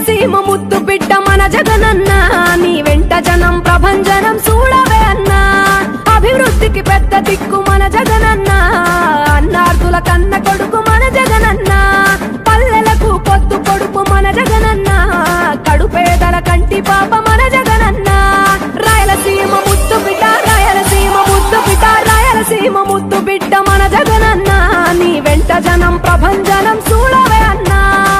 రాయలసీమ ముద్దు బిడ్డ మన జగనన్న నీ వెంట జనం ప్రభంజనం చూడవే అన్నా అభివృద్ధికి పెద్ద దిక్కు మన జగనన్న అన్నార్థుల కన్న కొడుకు మన జగనన్న పల్లెలకు పొద్దు పొడుపు మన జగనన్న కడుపేదల కంటి పాప మన జగనన్న రాయలసీమ ముద్దు బిడ్డ రాయలసీమ ముద్దు బిడ్డ రాయలసీమ ముద్దు బిడ్డ మన జగనన్న నీ వెంట జనం ప్రభంజనం చూడవే అన్నా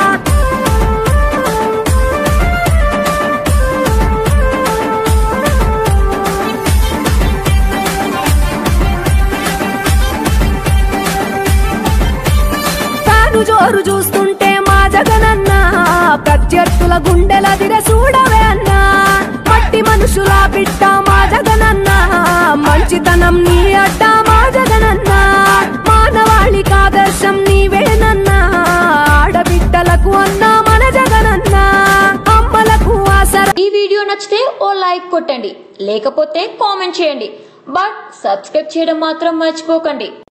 జోరు చూస్తుంటే మా జగనన్న ప్రత్యర్థుల గుండెల దిర చూడవే అన్నా మట్టి మనుషుల బిడ్డ మా జగనన్న మంచితనం నీ అడ్డ మా జగనన్న మానవాళికి ఆదర్శం నీవేనన్నా ఆడబిడ్డలకు అన్నా మన జగనన్న అమ్మలకు ఆసరా. ఈ వీడియో నచ్చితే ఓ లైక్ కొట్టండి, లేకపోతే కామెంట్ చేయండి, బట్ సబ్స్క్రైబ్ చేయడం మాత్రం మర్చిపోకండి.